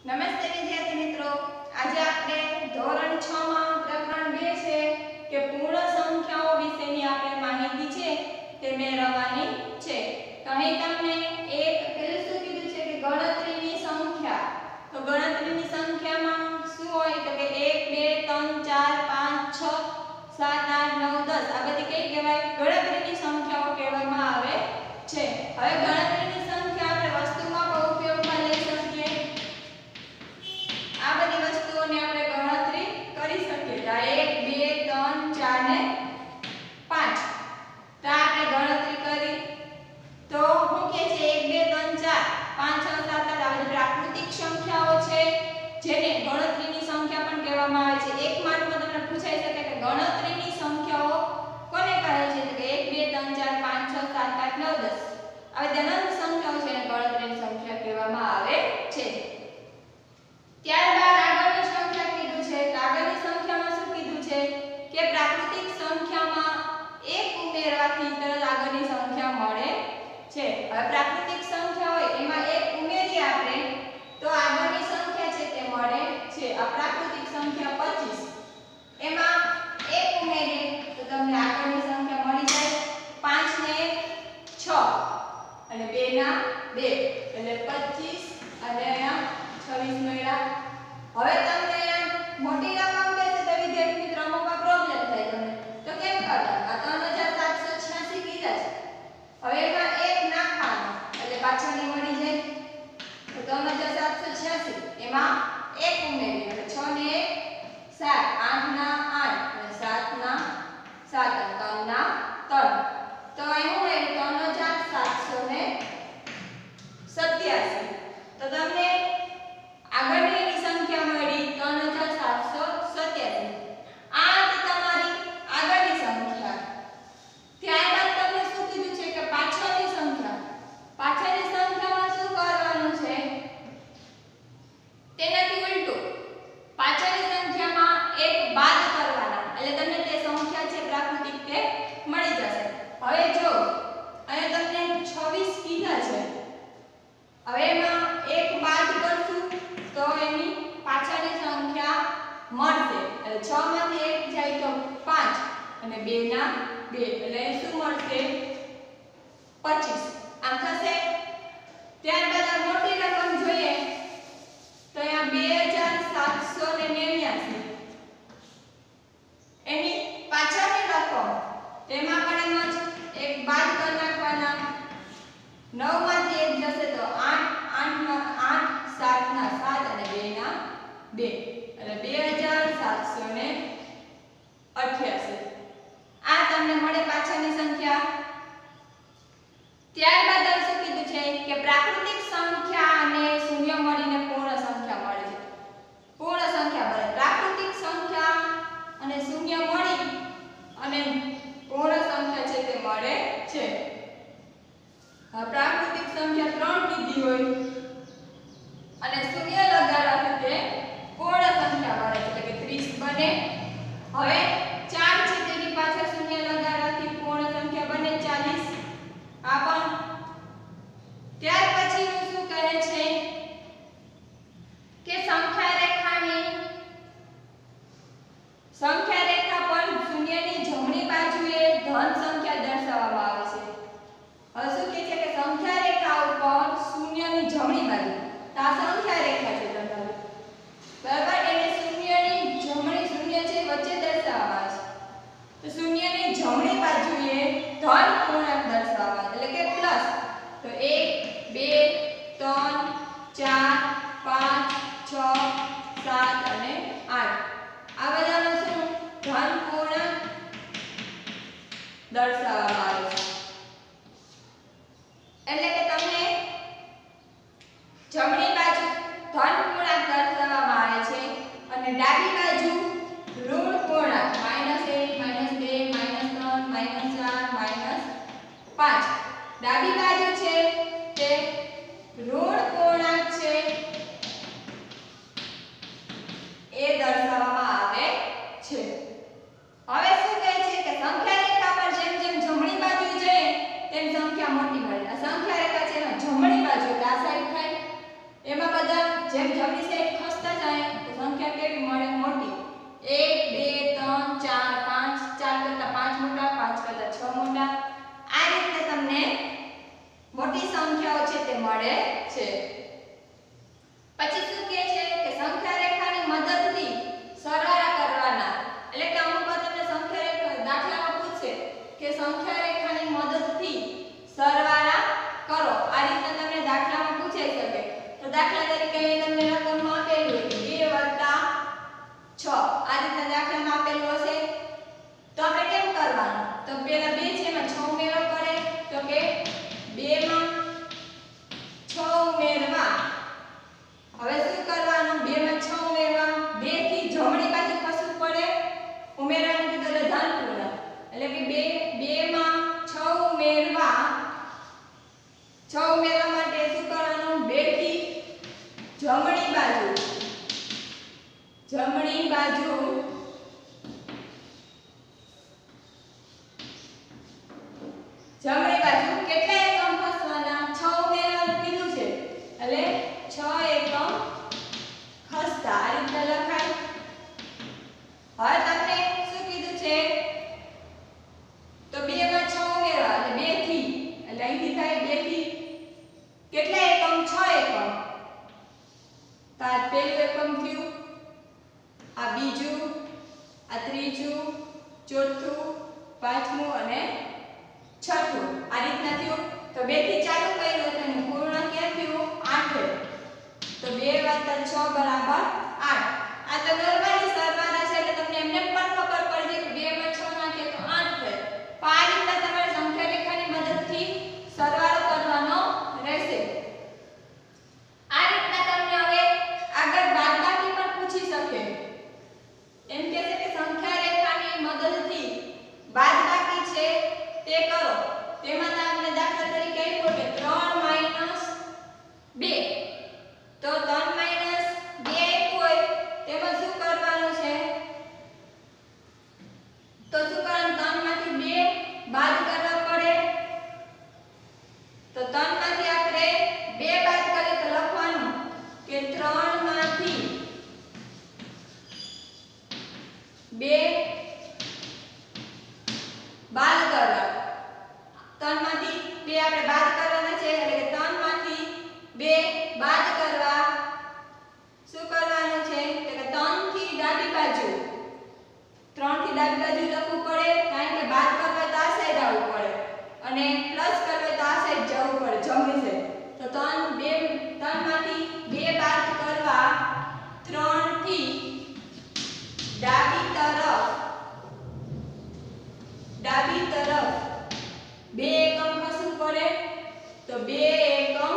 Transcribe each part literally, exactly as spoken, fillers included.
નમસ્તે વિદ્યાર્થી મિત્રો, આજે આપણે ધોરણ છ માં પ્રકરણ બે છે કે પૂર્ણ સંખ્યાઓ વિશેની આપણે માહિતી છે તે મેળવવાની છે. તો અહીં તમને એક પેલું શું કીધું છે કે ગણતરીની સંખ્યા. તો ગણતરીની સંખ્યામાં શું હોય તો કે એક બે ત્રણ ચાર પાંચ છ સાત આઠ નવ દસ આ બધી કઈ કહેવાય? ગણતરીની સંખ્યાઓ કહેવામાં આવે છે. હવે ગણતરીની સંખ્યા આપણે વસ્તુમાં પણ ઉપયોગમાં લઈ શકીએ. આ બધી વસ્તુઓની આપણે ગણતરી કરી શકીએ. તો એક બે ત્રણ ચાર ને પાંચ તો આપણે ગણતરી કરી તો શું કે છે એક બે ત્રણ ચાર પાંચ છ સાત આઠ આ બધી પ્રાકૃતિક સંખ્યાઓ છે જેને ગણતરીની સંખ્યા પણ કહેવામાં આવે છે. એક માર્કમાં તમને પૂછાઈ શકે કે ગણતરીની સંખ્યાઓ કોને કહે છે? તો કે એક બે ત્રણ ચાર પાંચ છ સાત આઠ નવ દસ આ બધી અનંત સંખ્યાઓ છે એને ગણતરીની સંખ્યા કહેવામાં આવે છે. ત્યારબાદ આગળની સંખ્યા કીધું છે. આગળની સંખ્યામાં શું કીધું છે કે પ્રાકૃતિક સંખ્યામાં એક ઉમેરવાથી તરત આગળની સંખ્યા મળે છે. હવે પ્રાકૃતિક સંખ્યા હોય એમાં એક ઉમેરીએ આપણે તો આગળની સંખ્યા છે તે મળે છે. આ પ્રાકૃતિક સંખ્યા પચીસ એમાં એક ઉમેરીએ તો તમને આગળની સંખ્યા મળી જાય. પાંચ ને છ અને બે ના બે એટલે પચીસ અને અહીંયા છવ્વીસ મળ્યા. હવે તમને મોટી રકમ કહેશે તો વિદ્યાર્થી મિત્રો અમુકમાં પ્રોબ્લેમ થાય તમને. તો કેમ કરતા? આ ત્રણ હજાર સાતસો છ્યાસી કીધા છે. હવે એમાં એક નાખવાનો એટલે પાછળની મળી જાય. તો ત્રણ હજાર સાતસો છ્યાસી એમાં એક ઉમેરીએ એટલે છ ને એક સાત, આઠ ના આઠ અને સાત ના સાત અને ત્રણ ના ત્રણ. તો અહીં હું એ ત્રણ હજાર સાતસો ને સત્યાસી. તો તમને આગળની સંખ્યા મળી ત્રણ હજાર સાતસો સત્યાસી. આ હતી તમારી આગળની સંખ્યા. ત્યારબાદ તમને શું કીધું છે કે પાછળની સંખ્યા. પાછળની સંખ્યામાં શું કરવાનું છે? તેનાથી ઉલટું પાછળની સંખ્યામાં એક બાદ કરવાના એટલે તમને તે સંખ્યા છે પ્રાકૃતિક તે મળી જશે. હવે જો અહીંયા તમને છવ્વીસ કીધા છે. હવે એમાં એક બાદ કરશું તો એની પાછળની સંખ્યા મળશે. એટલે છ માંથી એક જાય તો પાંચ અને બે ના બે એટલે શું મળશે? પચીસ. આમ થશે. ત્યારબાદ આ મોટી રકમ જોઈએ તો અહીંયા બે હજાર સાતસો નેવ્યાસી એની પાછળની રકમ તેમાં પણ એમ જ એક બાદ કરી નાખવાના. નવ માંથી એક જશે તો આઠ, આઠ માં આઠ, સાત ના સાત અને બે ના બે એટલે બે હજાર સાતસો અઠ્યાસી. આ તમને મળે પાછળની સંખ્યા. ત્યારબાદ શું કીધું છે કે પ્રાકૃતિક સંખ્યા અને શૂન્ય મળીને પૂર્ણ સંખ્યા મળે છે. પૂર્ણ સંખ્યા મળે. પ્રાકૃતિક સંખ્યા અને શૂન્ય મળી અને પૂર્ણ સંખ્યા છે તે મળે છે. પ્રાકૃતિક સંખ્યા ત્રણ કીધી હોય અને શૂન્ય લગાડવાથી તે પૂર્ણ સંખ્યા મળે છે એટલે કે ત્રીસ બને. હવે ચાર છે તેની પાછળ શૂન્ય લગાડવાથી પૂર્ણ સંખ્યા બને ચાલીસ. આ પણ. ત્યાર પછી શું કહે છે કે સંખ્યા રેખાની સંખ્યા રેખા પર શૂન્યની જમણી બાજુએ ધન સંખ્યા દર્શાવવામાં આવે છે. હવે શું કહે છે કે સંખ્યા રેખા ઉપર શૂન્યની જમણી બાજુ તો આ સંખ્યા રેખા છે તમારી બરાબર. એને શૂન્યની જમણી શૂન્ય છે વચ્ચે દર્શાવવામાં આવે છે. તો શૂન્યની જમણી બાજુએ ધન પૂર્ણાંક દર્શાવવામાં એટલે કે પ્લસ. તો એક બે ત્રણ ચાર પાંચ છ સાત અને આઠ આ બધામાં શું ધન પૂર્ણાંક દર્શાવવામાં આવે છે. એટલે કે તમને જમણી બાજુ ધન પૂર્ણાંક દર્શાવવામાં આવે છે અને ડાબી બાજુ ઋણ પૂર્ણાંક માઈનસ એક, માઈનસ બે, માઈનસ ત્રણ, માઈનસ ચાર, માઈનસ પાંચ. ડાબી બાજુ છે તે ઋણ પૂર્ણાંક છે એ દર્શાવવામાં આવે છે. હવે શું કહે છે કે સંખ્યા રેખા પર જેમ જેમ જમણી બાજુ જાય તેમ સંખ્યા મોટી મળે. આ સંખ્યા રેખા છે એમાં જમણી બાજુ એટલે આ સાઈડ થાય હવે શું કરવાનું, બે માં છ ઉમેરવા, બે થી જમણી બાજુ ખસવું પડે, ઉમેરવાનું કીધું એટલે ધન પૂર્ણાંક, એટલે કે બે બે માં છ ઉમેરવા, છ ઉમેરવા માટે શું કરવાનું, બે થી જમણી બાજુ, જમણી બાજુ જમણી બાજુ કેટલા એકમ ખસવાના, છ ઉમેરવાનું કીધું છે એટલે છ એકમ ખસતા આ રીતે લખાય. હવે તમને શું કીધું છે, તો બે માં છ ઉમેરવા એટલે બે થી, એટલે અહીંથી થાય બે થી કેટલા એકમ, છ એકમ, તો આ પહેલું એકમ થયું, આ બીજું, આ ત્રીજું, ચોથું, પાંચમું અને છઠ્ઠું, આ રીતના થયું. તો બે થી ચાલુ કર્યું તો એનું પૂર્ણ ક્યાં થયું, આઠ. તો બે વત્તા છ બરાબર આઠ. આ તો નોર્મલી સરવાળા છે એટલે તમને એમને પણ ખબર પડી જાય કે બે માં છ નાખીએ તો આઠ થાય. પણ આ રીતના તમારે સંખ્યા રેખાની મદદથી સરવાળો કરવાનો રહેશે. આ રીતના તમને હવે આગળ બાદબાકી પણ પૂછી શકે, એમ કહે છે કે સંખ્યા રેખાની મદદથી બાદબાકી છે તે કરો. તેમાં તમને દાખલા તરીકે આપ્યો કે ત્રણ માઈનસ બે, તો ત્રણ માઈનસ બે આપ્યું હોય તેમાં શું કરવાનું છે, તો શું કરવાનું, ત્રણ માંથી બે બાદ કરવા પડે. તો ત્રણ માંથી આપણે બે બાદ કરીએ તો લખવાનું કે ત્રણ માંથી બે બાદ કરવા, ત્રણ માંથી બે આપણે બાદ કરવાના છે એટલે કે ત્રણ માંથી બે બાદ કરવા શું કરવાનું છે, એટલે કે ત્રણ થી ડાબી બાજુ, ત્રણ થી ડાબી બાજુ લખવું પડે કારણ કે બાદ કરવા તો આ સાઈડ આવવું પડે અને પ્લસ કરવા તો આ સાઈડ જવું પડે, જમણી સાઈડ. તો ત્રણ બે ત્રણ માંથી બે બાદ કરવા, ત્રણ થી ડાબી તરફ, ડાબી તરફ બે એકમ ખસવું પડે, તો બે એકમ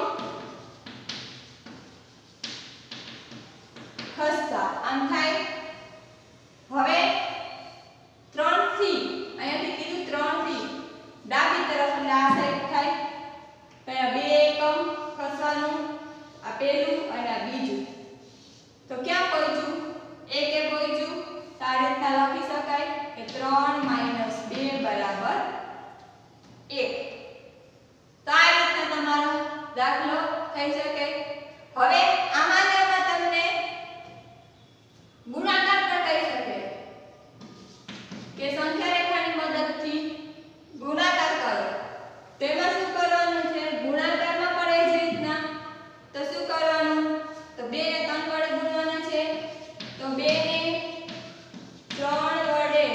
ખસતા આમ થાય. હવે ત્રણ થી અહીંયાથી કીધું ત્રણ થી ડાબી તરફ એટલે આ સાઈડ થાય, પહેલા બે એકમ ખસવાનું, આ પહેલું અને આ બીજું. તો ક્યાં પહોંચ્યું, એક એ પહોંચ્યું. તો આ રીતના લખી શકાય કે ત્રણ માઈનસ બે બરાબર એક. તો આ રીતના તમારો દાખલો થઈ શકે. હવે આમાં ને આમાં તમને ગુણાકાર પણ કહી શકે કે સંખ્યા રેખાની મદદથી ગુણાકાર કરો. તેમાં શું કરવાનું છે, ગુણાકારમાં પણ એ જ રીતના. તો શું કરવાનું, તો બે ને ત્રણ વડે ગુણવાના છે, તો બે ને ત્રણ વડે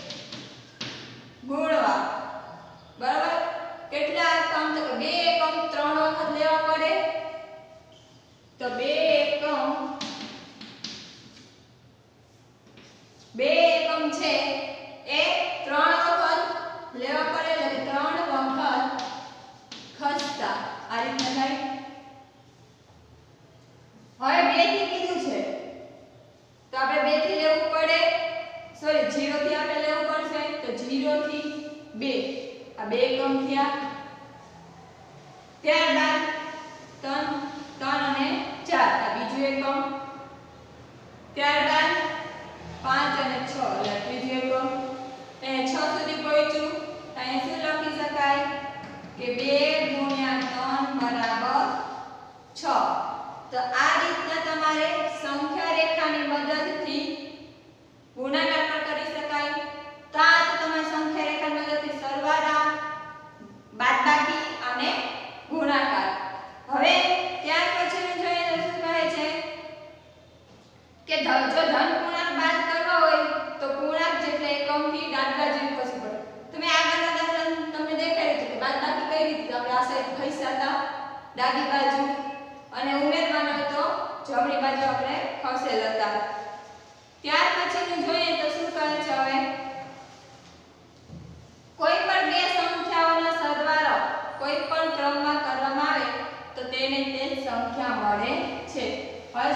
ગુણવા, બરાબર. કેટલા એકમ, તો બે એકમ ત્રણ વખત લેવા પડે, તો બે એકમ બે એકમ છે એ ત્રણ વખત લેવા પડે એટલે ત્રણ વખત ખસતા આ રીતના થાય. હવે બે થી કીધું છે તો આપણે બે થી લેવું પડે, સોરી ઝીરો થી આપણે લેવું પડશે, તો ઝીરો થી બે, આ બે એકમ થયા. ત્યારબાદ ત્રણ ત્રણ અને ચાર, આ બીજું એકમ. ત્યારબાદ પાંચ અને છ, એટલે ત્રીજું એકમ. એ છ સુધી પહોંચ્યું તો અહીં શું લખી શકાય કે બે ગુણ્યા ત્રણ બરાબર છ. તો આ રીતના તમારે સંખ્યા રેખાની મદદથી ગુણાકાર પણ કરી શકાય. તો આ તો તમારી સંખ્યા રેખાની મદદથી સરવાળા, બાદબાકી અને ગુણાકાર. હવે ત્યાર પછીનું જોઈએ તો શું કહે છે કે જો ધન પૂર્ણાંક બાદ કરવા હોય તો પૂર્ણાંક જેટલા એકમથી ડાબી બાજુ ખસવું પડે. તમે આગળના દાખલા તમને દેખાડ્યું છે કે બાદબાકી કઈ રીતે આપણે આ સાઈડ ખસ્યા હતા ડાબી બાજુ અને ઉમેરવાનો હોય તો જમણી બાજુ આપણે ખસેલ હતા. ત્યાર પછીનું જોઈએ તો શું કહે છે, હવે કોઈ પણ બે સંખ્યાઓનો સરવાળો કોઈ પણ ક્રમમાં કરવામાં આવે તો તેને તે સંખ્યા મળે છે. હવે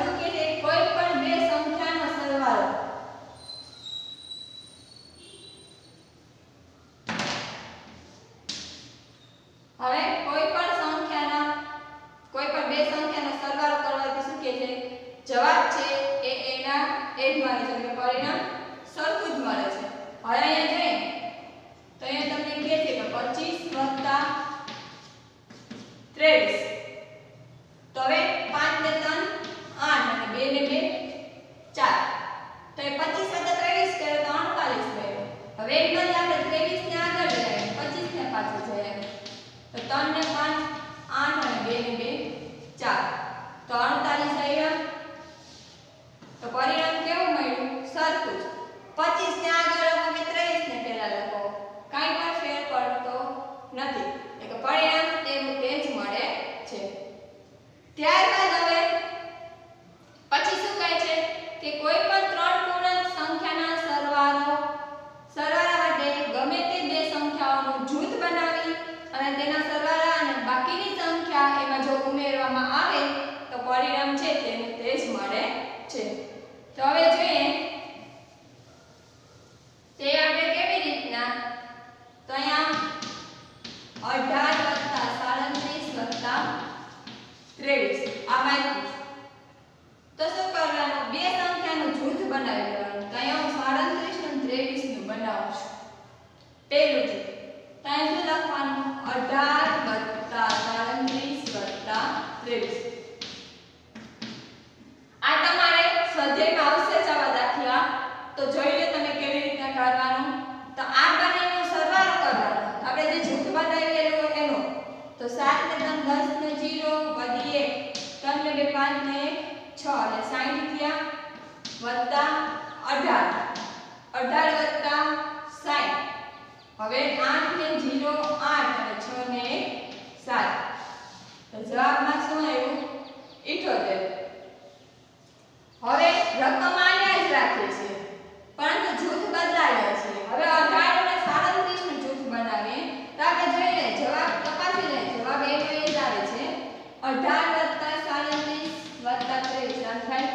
ત્રેવીસ આમાં તો શું કરવાનું બે સંખ્યાનું જૂથ બનાવી લેવાનું તો અહીંયા હું સાડત્રીસ અને ત્રેવીસ નું બનાવું છું પહેલું જૂથ તો અહીં શું લખવાનું અઢાર વત્તા સાડત્રીસ વત્તા ત્રેવીસ આ તમારે સ્વાધ્યાયમાં આવશે જ આવા દાખલા તો જોઈ લો તમે કેવી રીતના કરવાનું તો આ બંનેનો સરવાળો કરવાનો આપણે જે જૂથ બનાવેલું હોય એનો તો સાત ને ત્રણ દસ ને ઝીરો વધી એક ત્રણ ને બે પાંચ ને એક છ એટલે સાઠ થયા વત્તા અઢાર અઢાર વત્તા સાઠ હવે આઠ ને ઝીરો આઠ અને છ ને એક સાત તો જવાબમાં શું આવ્યું અઠ્યોતેર હવે રકમ આને જ રાખે છે પરંતુ જૂથ બદલાય છે હવે અઢાર અને સાડત્રીસ નું જૂથ બનાવીએ તો આપણે જોઈ લે જવાબ તપાસી લે જવાબ એ જ આવે છે અઢાર વત્તા સાડત્રીસ વત્તા ત્રેવીસ આમ થાય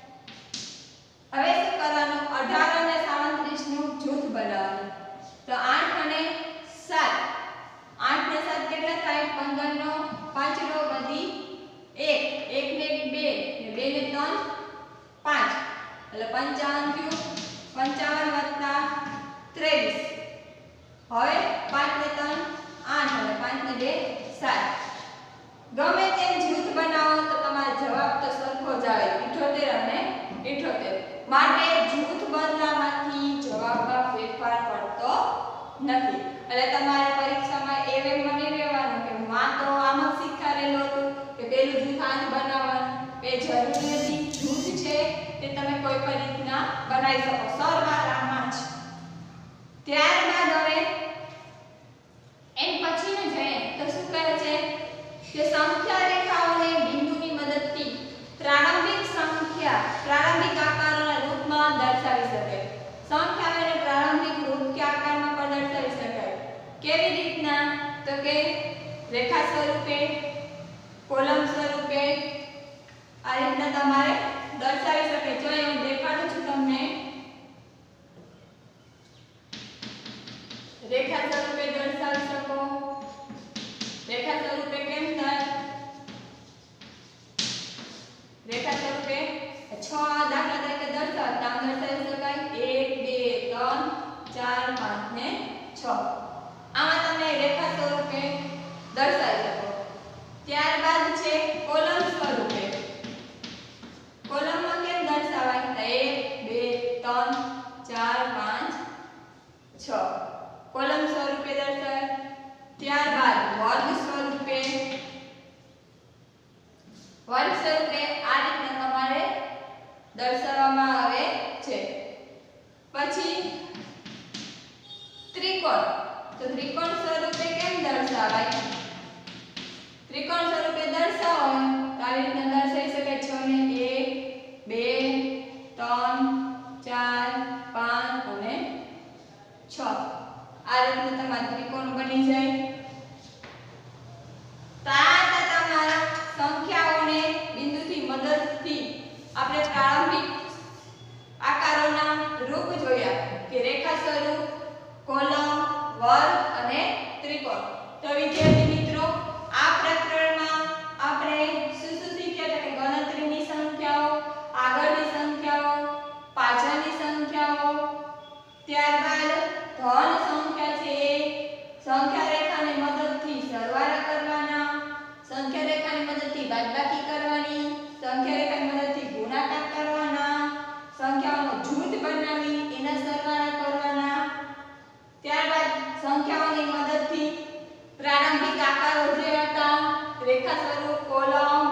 હવે શું કરવાનું અઢાર અને સાડત્રીસ નું જૂથ બનાવવાનું તો આઠ અને સાત આઠ ને સાત કેટલા થાય પંદર નો પાંચડો વધી એક એક ને એક બે ને બે ને ત્રણ પાંચ એટલે પંચાવન થયું પંચાવન વત્તા ત્રેવીસ હવે પાંચ ને ત્રણ આઠ અને પાંચ ને બે સાત ગમે તેમ જૂથ બનાવો તો તમારો જવાબ તો સરખો જ આવે અઠ્યોતેર અને અઠ્યોતેર માટે જૂથ બદલામાંથી જવાબમાં ફેરફાર પડતો નથી એટલે તમારે પરીક્ષામાં એવે મને રહેવાનું કે માં તો આમ જ શીખવાડેલું હતું કે પેલું જૂથ આજ બનાવવાનું એ જરૂરી નથી જૂથ છે તે તમે કોઈ પણ રીતના બનાવી શકો સરવાળામાં જ ત્યારબાદ હવે એમ પછીનું જોઈએ તો શું કહે છે કે સંખ્યા રેખાઓને બિંદુની મદદથી પ્રારંભિક સંખ્યા પ્રારંભિક આકારોના રૂપમાં દર્શાવી શકાય સંખ્યાઓને પ્રારંભિક રૂપ કે આકારમાં પણ દર્શાવી શકાય કેવી રીતના તો કે રેખા સ્વરૂપે કોલમ સ્વરૂપે આ રીતના તમારે દર્શાવી શકે જો હું દેખાડું છું તમને રેખા સ્વરૂપે દર્શાવી શકો રેખા સ્વરૂપે કેમ થાય રેખા સ્વરૂપે છ દાખલા તરીકે દર્શાવતા આમ દર્શાવી શકાય એક બે ત્રણ ચાર પાંચ ને છ આમાં તમે રેખા સ્વરૂપે દર્શાવી શકો ત્યારબાદ છે કોલમ સ્વરૂપે કોલમમાં કેમ દર્શાવાય તો એક બે ત્રણ ચાર પાંચ છ કોલમ સ્વરૂપે દર્શાવાય ત્યારબાદ વર્ગ સ્વરૂપે વર્ગ સ્વરૂપે આ રીતના તમારે દર્શાવવામાં આવે છે પછી ત્રિકોણ તો ત્રિકોણ સ્વરૂપે કેમ દર્શાવાય ત્રિકોણ સ્વરૂપે દર્શાવો તો આવી રીતના દર્શાવી શકાય છ ને એક બે ત્રણ ચાર પાંચ અને છ આ રીતના તમારા ત્રિકોણ બની જાય તાતા તમારા સંખ્યાઓને બિંદુથી મદદથી આપણે પ્રારંભિક આકારોના રૂપ જોયા કે રેખા સ્વરૂપ કોલમ વર્ગ અને ત્રિકોણ તો વિદ્યાર્થી મિત્રો આ પ્રકરણમાં આપણે શું શું શીખ્યા કે ગણતરીની સંખ્યાઓ આગળની સંખ્યાઓ પાછળની સંખ્યાઓ ત્યારબાદ ધન સંખ્યા છે સંખ્યા રેખાની મદદથી સરવાળા કરવાના સંખ્યા રેખાની મદદથી બાદબાકી કરવાની સંખ્યા રેખાની મદદથી ગુણાકાર કરવાના સંખ્યાઓનો જૂથ બનાવી એના સરવાળા કરવાના ત્યારબાદ સંખ્યાઓની મદદથી પ્રારંભિક આકારો જે હતા રેખા સ્વરૂપ કોલમ